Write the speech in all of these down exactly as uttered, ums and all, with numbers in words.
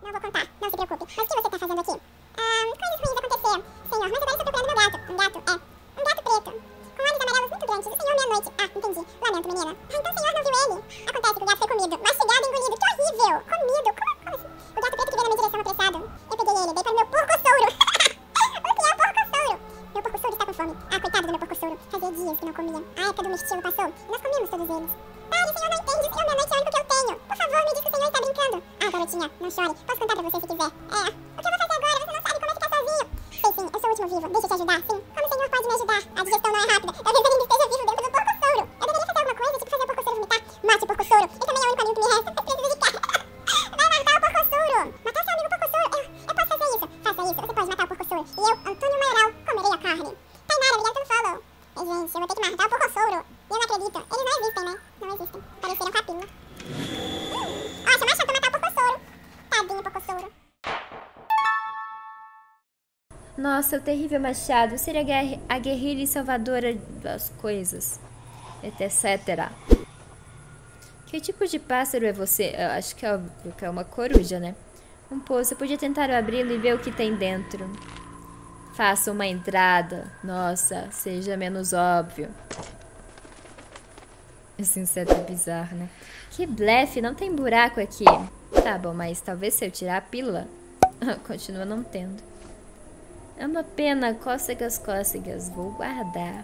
Não vou contar, não se preocupe. Mas o que você tá fazendo aqui? Ah, coisas ruins aconteceram. Senhor, mas agora estou procurando meu gato. Um gato, é. Um gato preto. Com olhos amarelos muito grandes. O senhor meia-noite. Ah, entendi. Lamento, menina. Ah, então o senhor não viu ele? Acontece que o gato foi comido. Mastigado e engolido. Que horrível. Comido. Como, como assim? O gato preto que veio na minha direção apressado. Eu peguei ele, dei para o meu porco-souro. O que é porco-souro? Meu porco-souro está com fome. Ah, coitado do meu porco-souro. Fazia dias que não comia. A época do mistilo passou. E nós comemos todos eles. Pare, senhor, não entende. O senhor meia-noite é o único que eu tenho. Por favor, me diz que o senhor está brincando. Ah, garotinha, não chore. Posso contar pra você se quiser. É. O que eu vou fazer agora? Você não sabe como é ficar sozinho. Sei sim, eu sou o último vivo. Deixa eu te ajudar. Sim. Como o senhor pode me ajudar? A digestão não é rápida. Talvez ele ainda esteja vivo dentro do porco-souro. Eu deveria fazer alguma coisa, tipo fazer o porco-souro vomitar. Mate o porco-souro. Ele também é o único amigo que me resta. Mas preciso de carne. Vai matar o porco-souro. Matar seu amigo porco-souro. Eu, eu posso fazer isso. Faça isso. Você pode matar o porco-souro. E eu, Antônio Maioral, comerei a carne. Tainara, obrigado pelo follow. Ei, gente, eu vou ter que matar o porco-souro. E eu não acredito. Eles não existem, né? Não existem. Pareceram com a pílula. Ó, chama a chata matar o porco-souro. Tadinho, porco-souro. Nossa, o terrível machado seria a guerrilha e salvadora das coisas, etcétera. Que tipo de pássaro é você? Eu acho que é, óbvio que é uma coruja, né? Um poço, eu podia tentar abri-lo e ver o que tem dentro. Faça uma entrada. Nossa, seja menos óbvio. Esse inseto é bizarro, né? Que blefe, não tem buraco aqui. Tá bom, mas talvez se eu tirar a pílula... Continua não tendo. É uma pena, cócegas, cócegas. Vou guardar.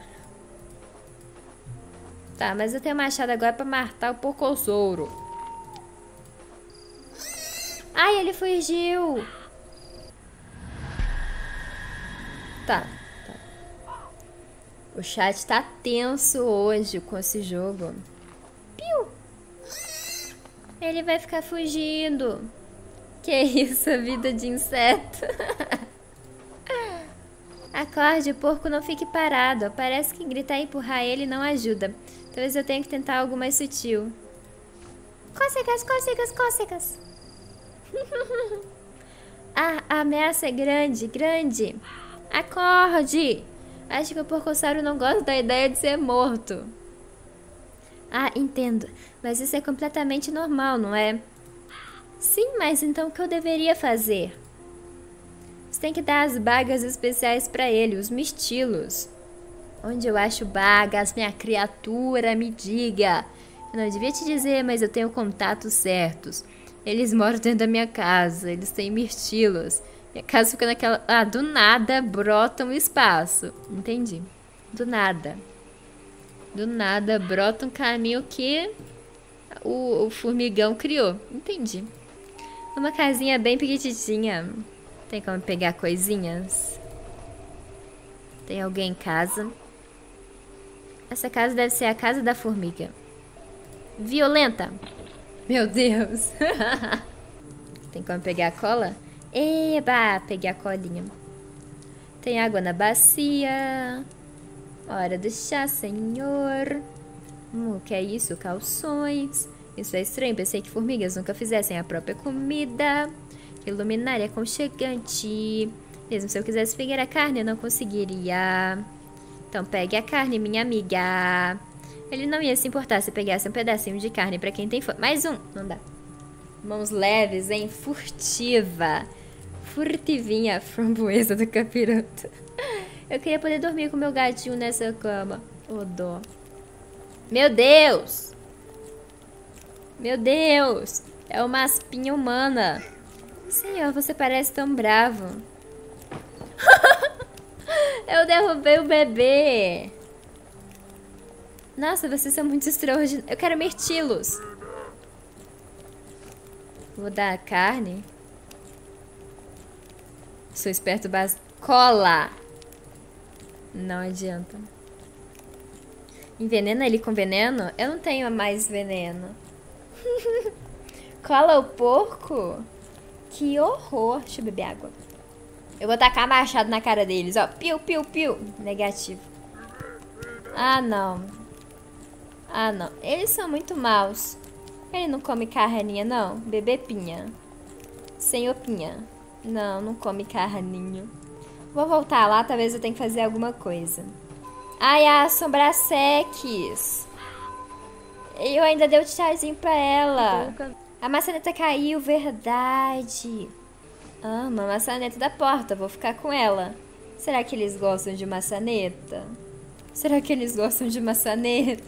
Tá, mas eu tenho machado agora pra matar o porco-souro. Ai, ele fugiu. Tá, tá. O chat tá tenso hoje com esse jogo. Piu! Ele vai ficar fugindo. Que isso, a vida de inseto. Acorde, o porco não fique parado. Parece que gritar e empurrar ele não ajuda. Talvez eu tenha que tentar algo mais sutil. Cócegas, cócegas, cócegas. Ah, a ameaça é grande, grande. Acorde. Acho que o porcossauro não gosta da ideia de ser morto. Ah, entendo. Mas isso é completamente normal, não é? Sim, mas então o que eu deveria fazer? Você tem que dar as bagas especiais pra ele, os mistilos. Onde eu acho bagas, minha criatura, me diga. Eu não devia te dizer, mas eu tenho contatos certos. Eles moram dentro da minha casa, eles têm mirtilos. Minha casa fica naquela... Ah, do nada brota um espaço. Entendi. Do nada. Do nada brota um caminho que o, o formigão criou. Entendi. Uma casinha bem pequititinha. Tem como pegar coisinhas? Tem alguém em casa? Essa casa deve ser a casa da formiga. Violenta! Meu Deus! Tem como pegar a cola? Eba! Peguei a colinha. Tem água na bacia. Hora do chá, senhor. Hum, o que é isso? Calções. Isso é estranho. Pensei que formigas nunca fizessem a própria comida. Iluminária aconchegante. Mesmo se eu quisesse pegar a carne, eu não conseguiria. Então pegue a carne, minha amiga. Ele não ia se importar se pegasse um pedacinho de carne pra quem tem fome. Mais um. Não dá. Mãos leves, hein? Furtiva. Furtivinha. Framboesa do capiroto. Eu queria poder dormir com meu gatinho nessa cama. Ô, dó. Meu Deus! Meu Deus! É uma aspinha humana. Senhor, você parece tão bravo. Eu derrubei o bebê. Nossa, vocês são muito extraordinários. Eu quero mirtilos. Vou dar a carne. Sou esperto bastante. Cola. Não adianta. Envenena ele com veneno? Eu não tenho mais veneno. Cola o porco? Que horror. Deixa eu beber água. Eu vou tacar machado na cara deles, ó. Piu, piu, piu. Negativo. Ah, não. Ah, não. Eles são muito maus. Ele não come carninha, não? Bebê Pinha. Senhor Pinha. Não, não come carninho. Vou voltar lá, talvez eu tenha que fazer alguma coisa. Ai, a Sombrasex. Eu ainda dei o tchauzinho pra ela. A maçaneta caiu, verdade. Ah, uma maçaneta da porta, vou ficar com ela. Será que eles gostam de maçaneta? Será que eles gostam de maçaneta?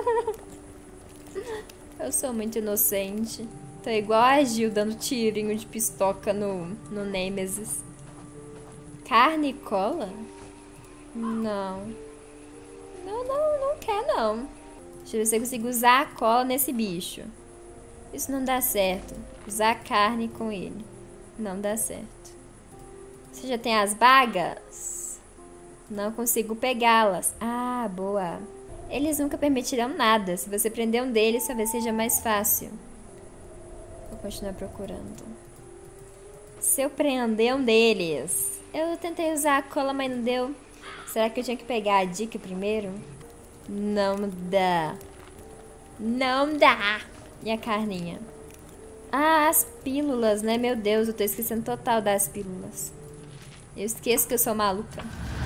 Eu sou muito inocente. Tô igual a Gil dando tirinho de pistoca no, no Nemesis. Carne e cola? Não. Não, não, não quer não. Deixa eu ver se eu consigo usar a cola nesse bicho. Isso não dá certo. Usar carne com ele. Não dá certo. Você já tem as bagas? Não consigo pegá-las. Ah, boa. Eles nunca permitirão nada. Se você prender um deles, talvez seja mais fácil. Vou continuar procurando. Se eu prender um deles... Eu tentei usar a cola, mas não deu. Será que eu tinha que pegar a dica primeiro? Não dá. Não dá. E a carninha? Ah, as pílulas, né? Meu Deus, eu tô esquecendo total das pílulas. Eu esqueço que eu sou maluca.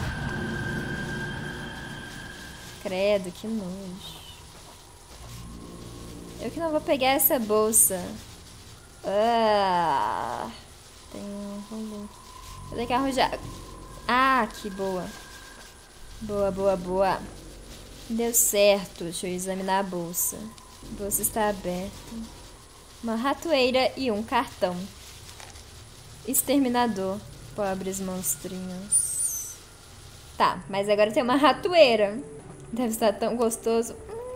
Credo, que nojo. Eu que não vou pegar essa bolsa. Ah, tem um rolê. Vou ter que arranjar. Ah, que boa. Boa, boa, boa. Deu certo. Deixa eu examinar a bolsa. A bolsa está aberta. Uma ratoeira e um cartão. Exterminador. Pobres monstrinhos. Tá, mas agora tem uma ratoeira. Deve estar tão gostoso.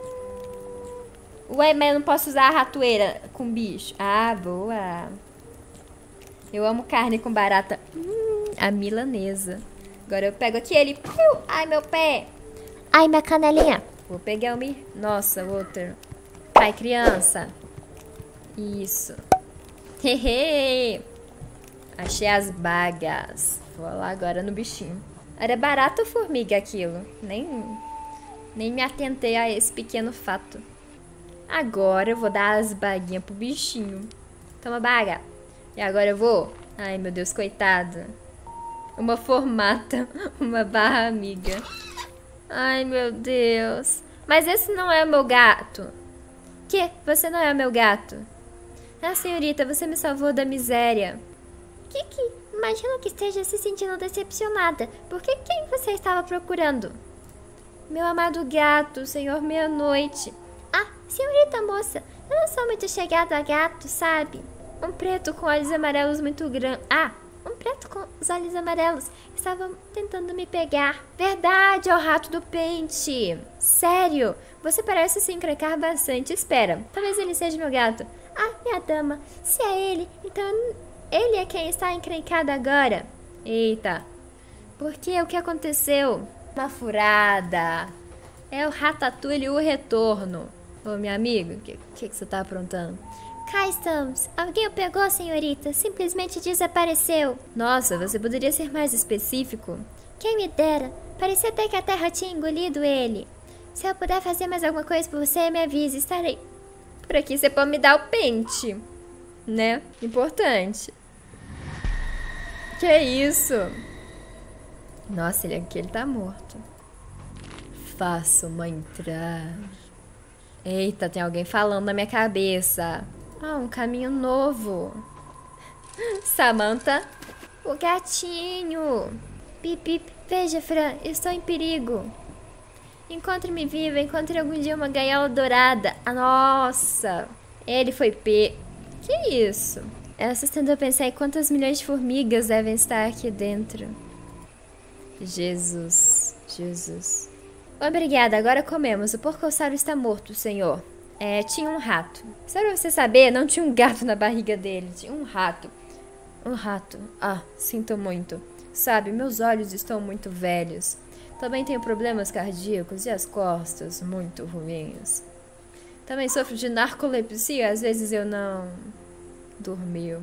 Ué, mas eu não posso usar a ratoeira com bicho. Ah, boa. Eu amo carne com barata. Hum, a milanesa. Agora eu pego aquele. Ai, meu pé. Ai, minha canelinha. Vou pegar o mi... Nossa, outro. Ai, criança. Isso. Hehe. Achei as bagas. Vou lá agora no bichinho. Era barata ou formiga aquilo? Nem, nem me atentei a esse pequeno fato. Agora eu vou dar as baguinhas pro bichinho. Toma baga. E agora eu vou... Ai, meu Deus, coitada. Uma formata. Uma barra amiga. Ai, meu Deus. Mas esse não é o meu gato. Que? Você não é o meu gato? Ah, senhorita, você me salvou da miséria. Kiki, imagino que esteja se sentindo decepcionada. Por que quem você estava procurando? Meu amado gato, senhor meia-noite. Ah, senhorita moça, eu não sou muito chegada a gato, sabe? Um preto com olhos amarelos muito grande. Ah, um preto com os olhos amarelos. Estava tentando me pegar. Verdade, é o rato do pente. Sério, você parece se encrencar bastante. Espera, talvez ele seja meu gato. Ah, minha dama, se é ele, então ele é quem está encrencado agora. Eita, por que? O que aconteceu? Uma furada. É o Ratatouille o retorno. Ô, minha amiga, o que, que, que você tá aprontando? Cá estamos. Alguém o pegou, senhorita? Simplesmente desapareceu. Nossa, você poderia ser mais específico? Quem me dera. Parecia até que a terra tinha engolido ele. Se eu puder fazer mais alguma coisa por você, me avise. Estarei por aqui. Você pode me dar o pente, né? Importante. Que isso? Nossa, ele aqui ele tá morto. Faça uma entrada. Eita, tem alguém falando na minha cabeça. Ah, um caminho novo. Samantha. O gatinho. Pip, pip. Veja, Fran, estou em perigo. Encontre-me viva, encontre algum dia uma gaiola dourada. Ah, nossa. Ele foi pe... Que isso? É assustador eu pensar em quantas milhões de formigas devem estar aqui dentro. Jesus. Jesus. Obrigada, agora comemos. O porcossauro está morto, senhor. É, tinha um rato. Só pra você saber, não tinha um gato na barriga dele. Tinha um rato. Um rato. Ah, sinto muito. Sabe, meus olhos estão muito velhos. Também tenho problemas cardíacos e as costas muito ruins. Também sofro de narcolepsia. Às vezes eu não... Dormiu.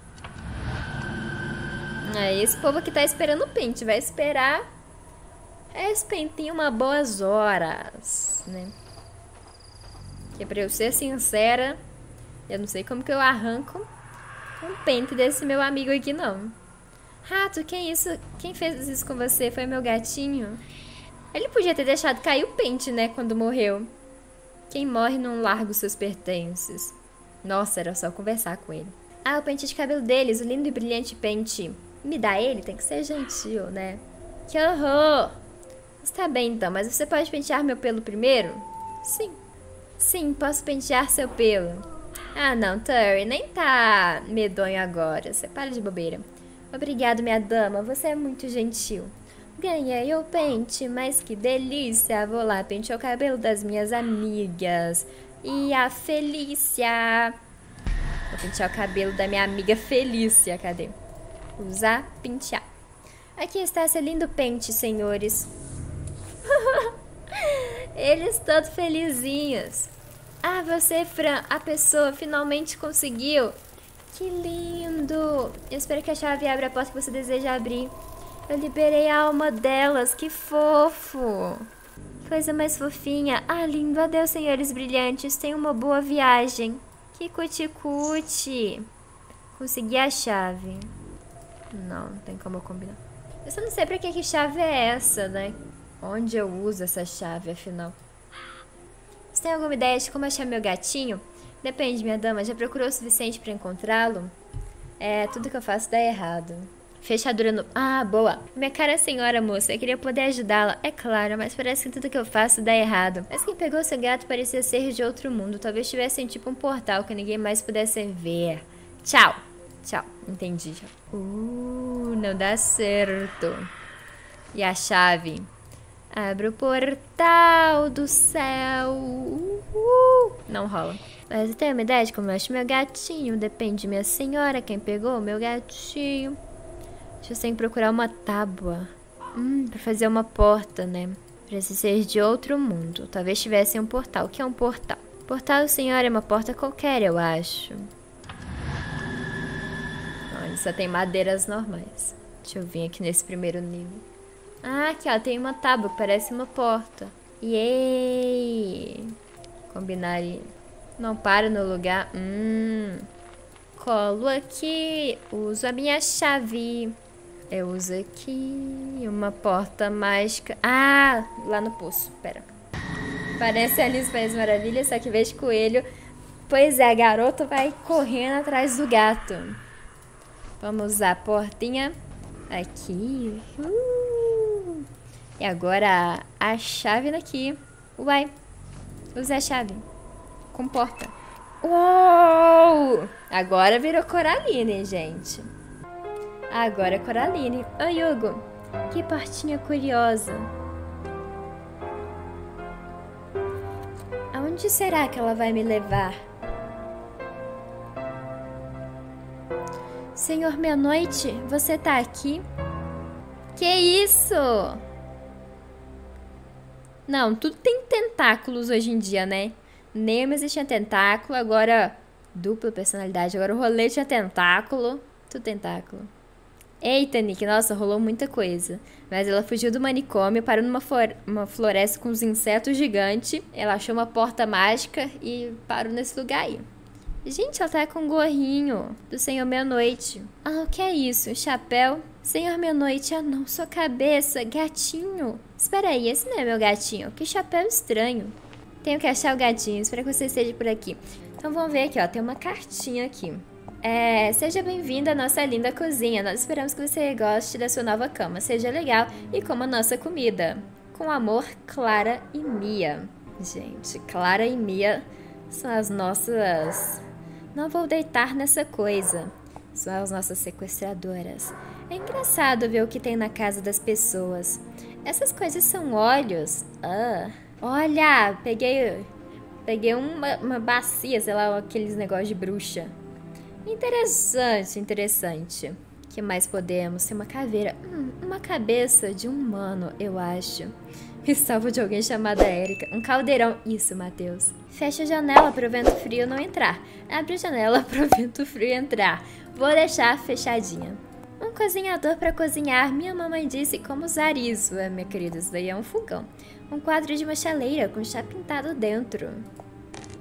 É, esse povo aqui tá esperando o pente. Vai esperar... Esse pentinho uma boas horas, né? Que pra eu ser sincera, eu não sei como que eu arranco um pente desse meu amigo aqui, não. Rato, quem isso? Quem fez isso com você? Foi meu gatinho? Ele podia ter deixado cair o pente, né? Quando morreu. Quem morre não larga os seus pertences. Nossa, era só conversar com ele. Ah, o pente de cabelo deles, o lindo e brilhante pente. Me dá ele? Tem que ser gentil, né? Que horror! Está bem então, mas você pode pentear meu pelo primeiro? Sim. Sim, posso pentear seu pelo. Ah não, Terry, nem tá medonho agora. Você para de bobeira. Obrigado, minha dama, você é muito gentil. Ganhei o pente, mas que delícia. Vou lá pentear o cabelo das minhas amigas. E a Felícia. Vou pentear o cabelo da minha amiga Felícia. Cadê? Usar, pentear. Aqui está seu lindo pente, senhores. Eles todos felizinhos. Ah, você, Fran, a pessoa finalmente conseguiu. Que lindo. Eu espero que a chave abra a porta que você deseja abrir. Eu liberei a alma delas, que fofo. Coisa mais fofinha. Ah, lindo. Adeus, senhores brilhantes. Tenham uma boa viagem. Que cuti-cuti. Consegui a chave. Não, não tem como eu combinar. Eu só não sei pra que, que chave é essa, né? Onde eu uso essa chave, afinal? Você tem alguma ideia de como achar meu gatinho? Depende, minha dama. Já procurou o suficiente pra encontrá-lo? É, tudo que eu faço dá errado. Fechadura no... Ah, boa. Minha cara senhora, moça. Eu queria poder ajudá-la. É claro, mas parece que tudo que eu faço dá errado. Mas quem pegou seu gato parecia ser de outro mundo. Talvez tivesse tipo um portal que ninguém mais pudesse ver. Tchau. Tchau. Entendi já. Uh, não dá certo. E a chave? Abre o portal do céu. Uh, não rola. Mas eu tenho uma ideia de como eu acho meu gatinho. Depende, minha senhora, quem pegou meu gatinho. Deixa eu ter que procurar uma tábua. Hum, pra fazer uma porta, né? Precisa ser de outro mundo. Talvez tivesse um portal. O que é um portal? Portal, senhora, é uma porta qualquer, eu acho. Olha, só tem madeiras normais. Deixa eu vir aqui nesse primeiro nível. Ah, aqui, ó. Tem uma tábua que parece uma porta. Yay! Combinar aí. Não para no lugar. Hum. Colo aqui. Uso a minha chave. Eu uso aqui uma porta mágica. Ah, lá no poço. Pera. Parece Alice no País das Maravilhas, só que em vez de coelho. Pois é, a garota vai correndo atrás do gato. Vamos usar a portinha. Aqui. Uh. E agora a chave daqui. Uai. Usa a chave. Com porta. Uou! Agora virou Coraline, gente. Agora é Coraline. Oi, Hugo. Que portinha curiosa. Aonde será que ela vai me levar? Senhor Meia-Noite, você tá aqui? Que isso? Não, tudo tem tentáculos hoje em dia, né? Nemesis tinha tentáculo, agora dupla personalidade. Agora o rolê tinha tentáculo. Tudo tentáculo. Eita, Nick, nossa, rolou muita coisa. Mas ela fugiu do manicômio, parou numa uma floresta com uns insetos gigantes. Ela achou uma porta mágica e parou nesse lugar aí. Gente, ela tá com um gorrinho do Senhor Meia-Noite. Ah, o que é isso? Um chapéu? Senhor Meia-Noite, ah não, sua cabeça, gatinho. Espera aí, esse não é meu gatinho. Que chapéu estranho. Tenho que achar o gatinho, espero que você esteja por aqui. Então vamos ver aqui, ó, tem uma cartinha aqui. É, seja bem-vindo à nossa linda cozinha. Nós esperamos que você goste da sua nova cama. Seja legal e coma nossa comida. Com amor, Clara e Mia. Gente, Clara e Mia são as nossas... Não vou deitar nessa coisa. São as nossas sequestradoras. É engraçado ver o que tem na casa das pessoas. Essas coisas são olhos. Ah, olha, peguei, peguei uma, uma bacia, sei lá, aqueles negócios de bruxa. Interessante, interessante. O que mais podemos? Tem uma caveira. Hum, uma cabeça de um humano, eu acho. Me salvo de alguém chamada Érica. Um caldeirão. Isso, Matheus. Fecha a janela para o vento frio não entrar. Abre a janela para o vento frio entrar. Vou deixar fechadinha. Um cozinhador para cozinhar. Minha mamãe disse como usar isso. É, minha querida, isso daí é um fogão. Um quadro de uma chaleira com chá pintado dentro.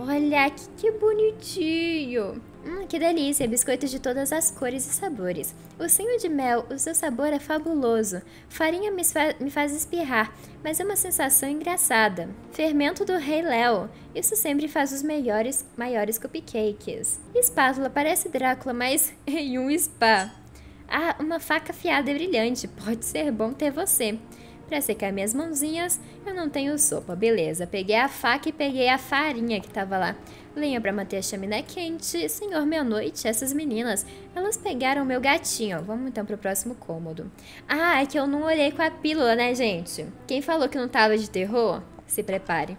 Olha, que, que bonitinho. Hum, que delícia, biscoitos de todas as cores e sabores. O Ursinho de mel, o seu sabor é fabuloso. Farinha me, fa me faz espirrar, mas é uma sensação engraçada. Fermento do Rei Léo, isso sempre faz os melhores, maiores cupcakes. Espátula, parece Drácula, mas em um spa. Ah, uma faca afiada e brilhante, pode ser bom ter você. Pra secar minhas mãozinhas, eu não tenho sopa, beleza. Peguei a faca e peguei a farinha que tava lá. Lenha pra manter a chaminé quente. Senhor Meia-Noite, essas meninas, elas pegaram meu gatinho. Vamos então pro próximo cômodo. Ah, é que eu não olhei com a pílula, né, gente? Quem falou que não tava de terror, se prepare.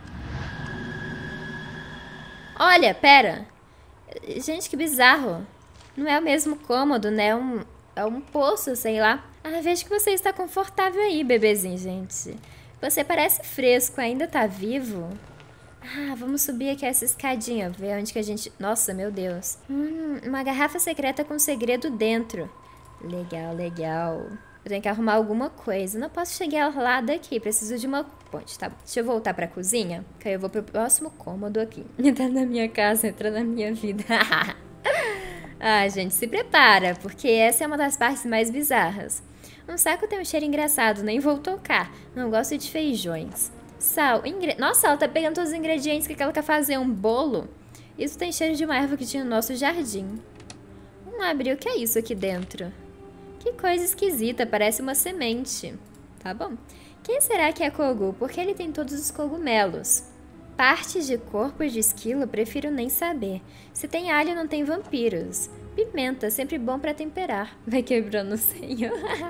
Olha, pera. Gente, que bizarro. Não é o mesmo cômodo, né? É um, é um poço, sei lá. Ah, vejo que você está confortável aí, bebezinho, gente. Você parece fresco, ainda tá vivo? Ah, vamos subir aqui essa escadinha, ver onde que a gente... Nossa, meu Deus. Hum, uma garrafa secreta com segredo dentro. Legal, legal. Eu tenho que arrumar alguma coisa. Não posso chegar lá daqui, preciso de uma ponte, tá? Deixa eu voltar pra cozinha, que aí eu vou pro próximo cômodo aqui. Entrar na minha casa, entrar na minha vida. Ah, gente, se prepara, porque essa é uma das partes mais bizarras. Um saco tem um cheiro engraçado, nem vou tocar. Não gosto de feijões. Sal, ingre... Nossa, ela tá pegando todos os ingredientes que ela quer fazer um bolo. Isso tem cheiro de uma erva que tinha no nosso jardim. Vamos abrir, o que é isso aqui dentro? Que coisa esquisita, parece uma semente. Tá bom. Quem será que é Kogu? Porque ele tem todos os cogumelos. Partes de corpo de esquilo, prefiro nem saber. Se tem alho, não tem vampiros. Pimenta, sempre bom pra temperar. Vai quebrando o senhor.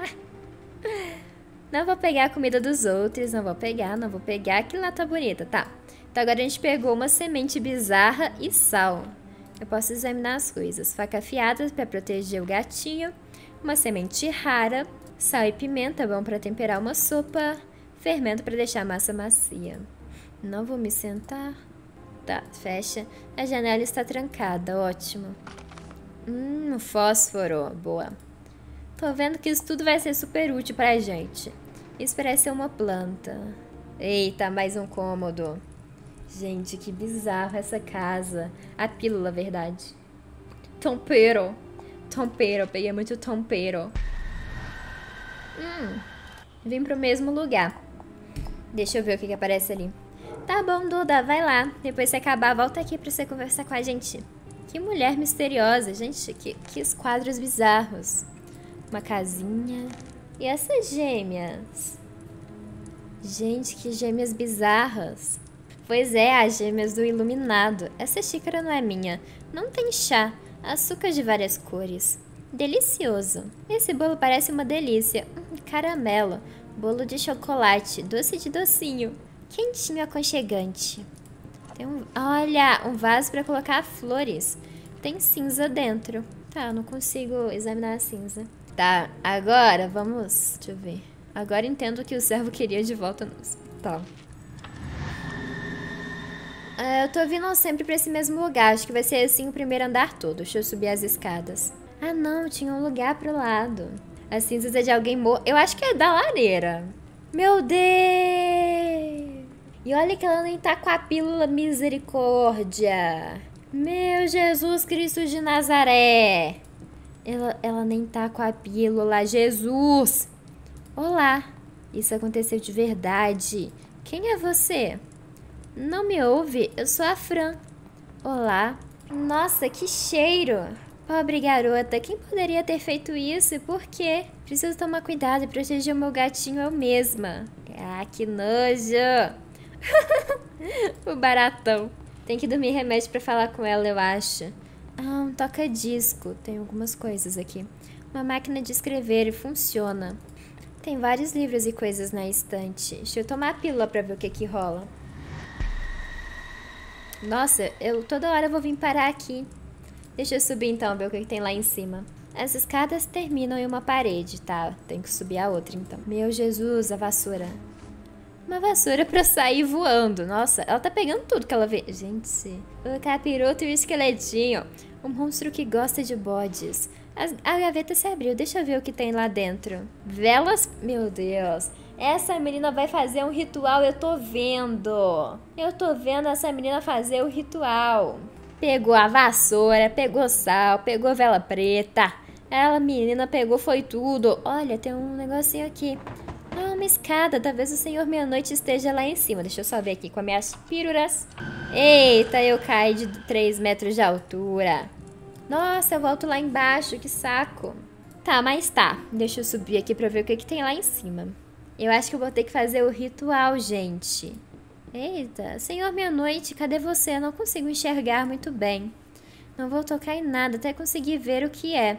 Não vou pegar a comida dos outros, não vou pegar, não vou pegar. Que lata bonita, tá. Então agora a gente pegou uma semente bizarra e sal. Eu posso examinar as coisas. Faca afiada pra proteger o gatinho. Uma semente rara. Sal e pimenta, bom pra temperar uma sopa. Fermento pra deixar a massa macia. Não vou me sentar. Tá, fecha. A janela está trancada, ótimo. Hum, fósforo, boa. Tô vendo que isso tudo vai ser super útil pra gente. Isso parece ser uma planta. Eita, mais um cômodo. Gente, que bizarro essa casa. A pílula, verdade. Tompero. Tompero, peguei muito tompero. Hum, vim pro mesmo lugar. Deixa eu ver o que que aparece ali. Tá bom, Duda, vai lá. Depois que acabar, volta aqui pra você conversar com a gente. Que mulher misteriosa, gente. Que, que quadros bizarros. Uma casinha. E essas gêmeas? Gente, que gêmeas bizarras. Pois é, as gêmeas do iluminado. Essa xícara não é minha. Não tem chá. Açúcar de várias cores. Delicioso. Esse bolo parece uma delícia. Hum, caramelo. Bolo de chocolate. Doce de docinho. Quentinho, aconchegante. Tem um... Olha, um vaso para colocar flores. Tem cinza dentro. Tá, eu não consigo examinar a cinza. Tá, agora vamos... Deixa eu ver. Agora entendo o que o servo queria de volta no hospital. É, eu tô vindo sempre pra esse mesmo lugar. Acho que vai ser assim o primeiro andar todo. Deixa eu subir as escadas. Ah, não. Tinha um lugar pro lado. As cinzas é de alguém morto. Eu acho que é da lareira. Meu Deus! E olha que ela nem tá com a pílula, misericórdia. Meu Jesus Cristo de Nazaré. Ela, ela nem tá com a pílula, Jesus. Olá, isso aconteceu de verdade. Quem é você? Não me ouve? Eu sou a Fran. Olá. Nossa, que cheiro. Pobre garota, quem poderia ter feito isso e por quê? Preciso tomar cuidado e proteger o meu gatinho eu mesma. Ah, que nojo. O baratão. Tem que dormir remédio pra falar com ela, eu acho. Ah, um toca-disco. Tem algumas coisas aqui. Uma máquina de escrever e funciona. Tem vários livros e coisas na estante. Deixa eu tomar a pílula pra ver o que que rola. Nossa, eu toda hora vou vir parar aqui. Deixa eu subir então, ver o que que tem lá em cima. As escadas terminam em uma parede, tá? Tem que subir a outra então. Meu Jesus, a vassoura. Uma vassoura pra sair voando. Nossa, ela tá pegando tudo que ela vê. Gente, o capiroto e o esqueletinho. Um monstro que gosta de bodes. As, a gaveta se abriu. Deixa eu ver o que tem lá dentro. Velas... Meu Deus. Essa menina vai fazer um ritual, eu tô vendo. Eu tô vendo essa menina fazer o ritual. Pegou a vassoura, pegou sal, pegou vela preta. Ela, menina, pegou foi tudo. Olha, tem um negocinho aqui. Ah, uma escada. Talvez o Senhor Meia-Noite esteja lá em cima. Deixa eu só ver aqui com as minhas pílulas. Eita, eu caí de três metros de altura. Nossa, eu volto lá embaixo, que saco. Tá, mas tá. Deixa eu subir aqui pra ver o que, que tem lá em cima. Eu acho que eu vou ter que fazer o ritual, gente. Eita, Senhor Meia-Noite, cadê você? Eu não consigo enxergar muito bem. Não vou tocar em nada até conseguir ver o que é.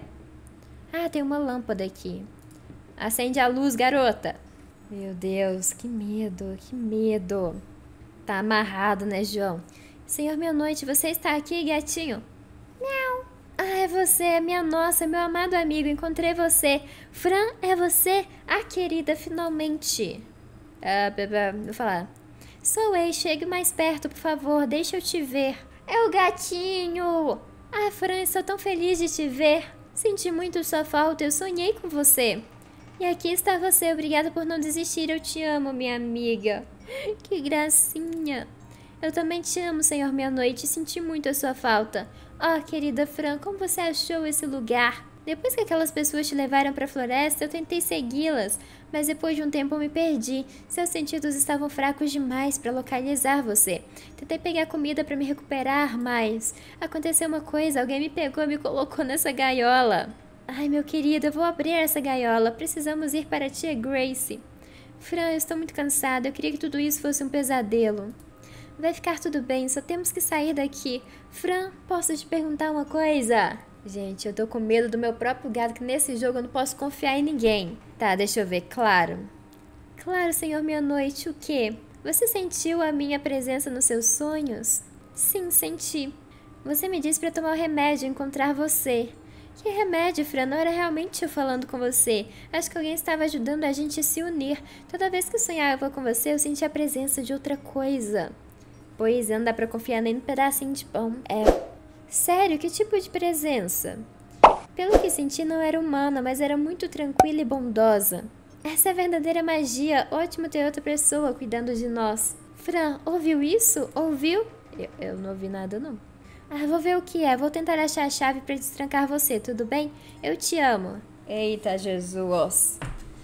Ah, tem uma lâmpada aqui. Acende a luz, garota. Meu Deus, que medo, que medo. Tá amarrado, né, João? Senhor Meia-Noite, você está aqui, gatinho? Não. Ah, é você, minha nossa, meu amado amigo, encontrei você. Fran, é você? Ah, querida, finalmente. Ah, vou falar. Sou eu, chegue mais perto, por favor, deixa eu te ver. É o gatinho. Ah, Fran, estou tão feliz de te ver. Senti muito sua falta, eu sonhei com você. E aqui está você, obrigada por não desistir, eu te amo, minha amiga. Que gracinha. Eu também te amo, Senhor Meia-Noite, senti muito a sua falta. Oh, querida Fran, como você achou esse lugar? Depois que aquelas pessoas te levaram para a floresta, eu tentei segui-las, mas depois de um tempo eu me perdi. Seus sentidos estavam fracos demais para localizar você. Tentei pegar comida para me recuperar, mas aconteceu uma coisa, alguém me pegou e me colocou nessa gaiola. Ai, meu querido, eu vou abrir essa gaiola. Precisamos ir para a tia Grace. Fran, eu estou muito cansada. Eu queria que tudo isso fosse um pesadelo. Vai ficar tudo bem, só temos que sair daqui. Fran, posso te perguntar uma coisa? Gente, eu tô com medo do meu próprio gato, que nesse jogo eu não posso confiar em ninguém. Tá, deixa eu ver, claro. Claro, Senhor Meia-Noite, o quê? Você sentiu a minha presença nos seus sonhos? Sim, senti. Você me disse pra tomar o remédio e encontrar você. Que remédio, Fran? Não era realmente eu falando com você. Acho que alguém estava ajudando a gente a se unir. Toda vez que eu sonhava com você, eu sentia a presença de outra coisa. Pois é, não dá pra confiar nem num pedacinho de pão. É... Sério? Que tipo de presença? Pelo que senti, não era humana, mas era muito tranquila e bondosa. Essa é a verdadeira magia. Ótimo ter outra pessoa cuidando de nós. Fran, ouviu isso? Ouviu? Eu, eu não ouvi nada, não. Ah, vou ver o que é. Vou tentar achar a chave pra destrancar você, tudo bem? Eu te amo. Eita, Jesus.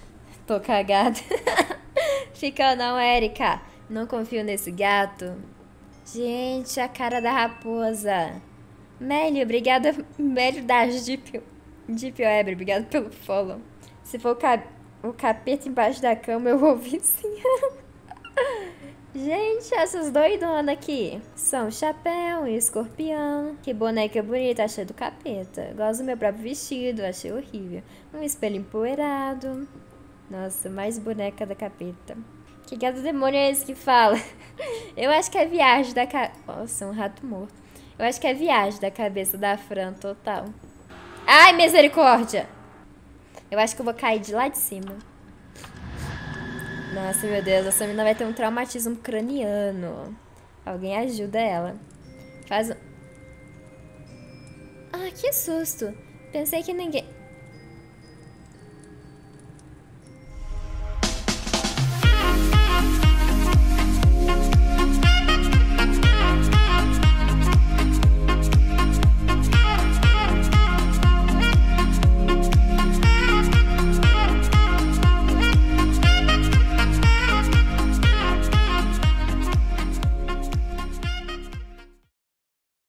Tô cagada. Fica não, Erika. Não confio nesse gato. Gente, a cara da raposa. Melly, obrigada. Melly da Jeep. Jeep Weber, obrigada pelo follow. Se for o, cap... o capeta embaixo da cama, eu ouvi sim. Gente, essas doidonas aqui são chapéu e escorpião. Que boneca bonita, achei do capeta. Gosto do meu próprio vestido, achei horrível. Um espelho empoeirado. Nossa, mais boneca da capeta. Que gato demônio é esse que fala? Eu acho que é viagem da ca... Nossa, um rato morto. Eu acho que é viagem da cabeça da Fran, total. Ai, misericórdia! Eu acho que eu vou cair de lá de cima. Nossa, meu Deus, essa menina vai ter um traumatismo craniano. Alguém ajuda ela. Faz um... Ah, que susto. Pensei que ninguém...